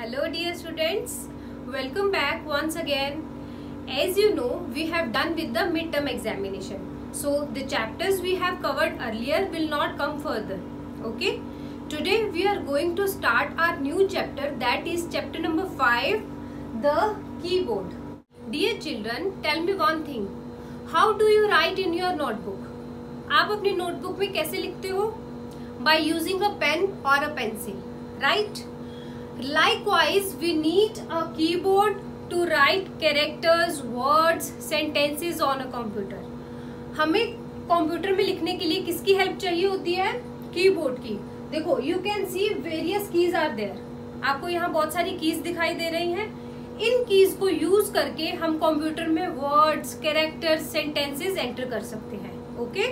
Hello dear students, welcome back once again. As you know, we have done with the midterm examination. So the chapters we have covered earlier will not come further. Okay? Today we are going to start our new chapter, that is chapter number 5, the keyboard. Dear children, tell me one thing. How do you write in your notebook? आप अपनी notebook में कैसे लिखते हो? By using a pen or a pencil, right? Likewise, we need a keyboard to write characters, words, sentences on a computer. हमें computer में लिखने के लिए किसकी हेल्प चाहिए होती है? कीबोर्ड की. देखो, you can see various keys are there. आपको यहाँ बहुत सारी कीज दिखाई दे रही हैं. इन कीज को यूज करके हम कंप्यूटर में वर्ड्स, कैरेक्टर्स, सेंटेंसेस एंटर कर सकते हैं. Okay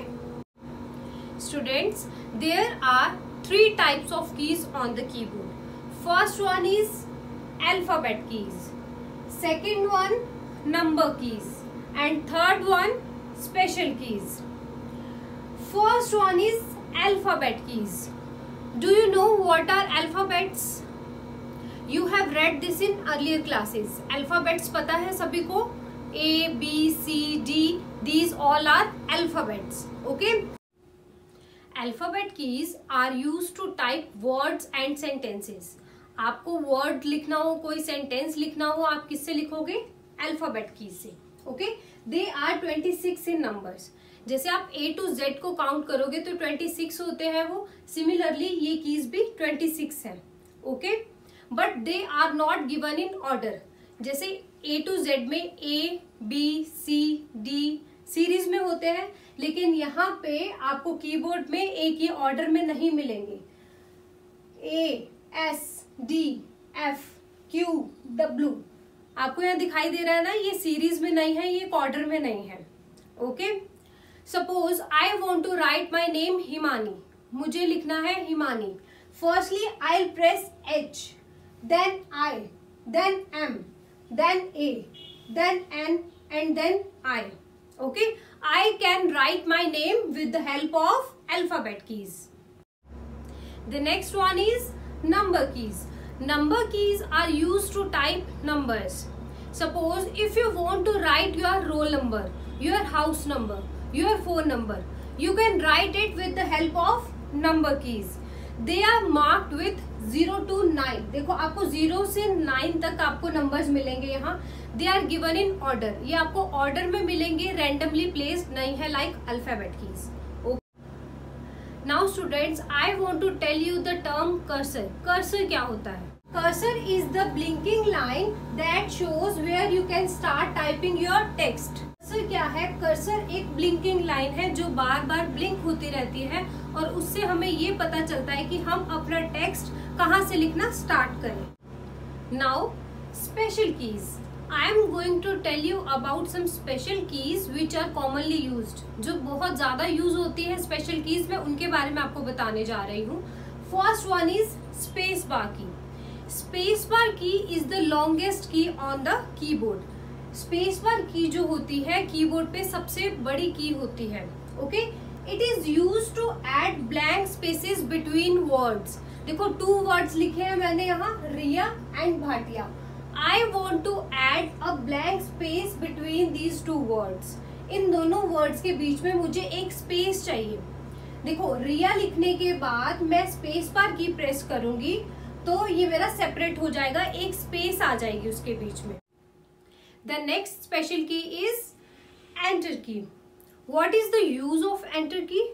students, there are 3 types of keys on the keyboard. First one is alphabet keys, second one number keys, and third one special keys. First one is alphabet keys. Do you know what are alphabets? You have read this in earlier classes. Alphabets पता है सभी को? A, B, C, D. These all are alphabets. Okay? Alphabet keys are used to type words and sentences. आपको word लिखना हो, कोई sentence लिखना हो, आप किससे लिखोगे? अल्फाबेट की से. Okay, they are 26 in numbers. जैसे आप A to Z को काउंट करोगे तो 26 होते हैं वो. सिमिलरली ये कीज भी 26 है. Okay, but they are not given in order. जैसे A to Z में A, B, C, D series में होते हैं, लेकिन यहाँ पे आपको कीबोर्ड में एक ही ऑर्डर में नहीं मिलेंगे. A, S, D, F, Q, W आपको यहाँ दिखाई दे रहा है ना, ये सीरीज में नहीं है, ये ऑर्डर में नहीं है. Okay, suppose I want to write my name Himani. मुझे लिखना है Himani. Firstly I will press H, then I, then M, then A, then N and then I. Okay, I can write my name with the help of alphabet keys. The next one is number keys. Number keys are used to type numbers. Suppose if you want to write your roll number, your house number, your phone number, you can write it with the help of number keys. They are marked with 0 to 9. देखो, आपको 0 से 9 तक आपको numbers मिलेंगे यहाँ. They are given in order. ये आपको order में मिलेंगे, randomly placed नहीं है like alphabet keys. Now students, I want to tell you the term cursor. Cursor क्या होता है? Cursor is the blinking line that shows where you can start typing your text. Cursor क्या है? Cursor एक blinking line है जो बार बार blink होती रहती है और उससे हमें ये पता चलता है कि हम अपना टेक्स्ट कहाँ से लिखना स्टार्ट करें. Now special keys. I am going to tell you about some special keys which are commonly used. जो बहुत ज़्यादा यूज होती है स्पेशल कीज में, उनके बारे में आपको बताने जा रही हूँ. First one is space bar key. Space bar key is the longest key on the keyboard. Space bar key जो होती है कीबोर्ड पे सबसे बड़ी की होती है. Okay, it is use to add blank spaces between words. देखो, 2 words लिखे हैं मैंने यहाँ, Riya and Bhatia. I want to add a blank space between these 2 words. इन दोनों वर्ड्स के बीच में मुझे एक स्पेस चाहिए. देखो, रिया लिखने के बाद मैं स्पेस बार की प्रेस करूंगी तो ये मेरा सेपरेट हो जाएगा, एक स्पेस आ जाएगी उसके बीच में. The next special key is enter key. What is the use of enter key?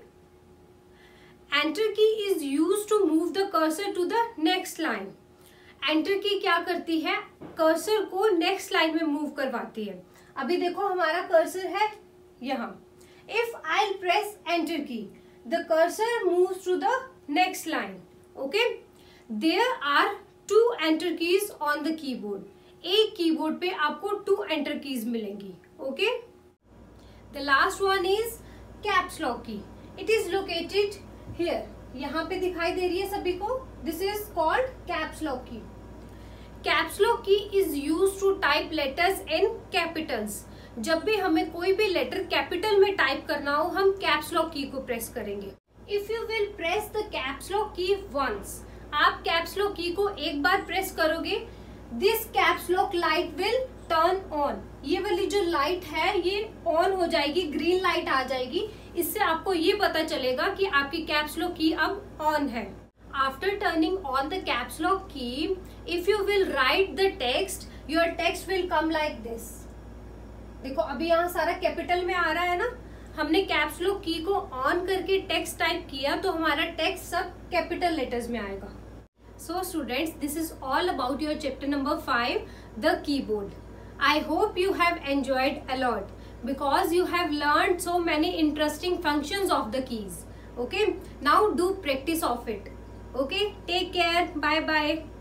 Enter key is use to move the cursor to the next line. Enter key क्या करती है? कर्सर को नेक्स्ट लाइन में move करवाती है. अभी देखो, हमारा कर्सर है यहाँ. If I press enter key, the cursor moves to the next line. Okay, there are 2 enter keys on the keyboard. एक कीबोर्ड पे आपको 2 एंटर कीज मिलेंगी. Okay, the last one is caps lock key. It is located here. यहाँ पे दिखाई दे रही है सभी को. This is called caps lock key. Caps lock key is use to type letters in capitals. जब भी हमें कोई भी लेटर कैपिटल में टाइप करना हो, हम कैप्स लॉक की को प्रेस करेंगे. If you will press the caps lock key once, आप कैप्स लॉक की को एक बार प्रेस करोगे, this caps lock light will turn on. ये वाली जो लाइट है ये ऑन हो जाएगी, ग्रीन लाइट आ जाएगी। इससे आपको ये पता चलेगा कि आपकी कैप्स लॉक की अब ऑन है। After turning on the caps lock key, if you will write the text, your text will come like this. देखो अभी यहाँ सारा कैपिटल में आ रहा है ना, हमने कैप्स लॉक की को ऑन करके टेक्स्ट टाइप किया तो हमारा टेक्स्ट सब कैपिटल लेटर्स में आएगा। So students, this is all about your chapter number 5, the keyboard. I hope you have enjoyed a lot because you have learned so many interesting functions of the keys. Okay, now do practice of it. Okay, take care. Bye bye.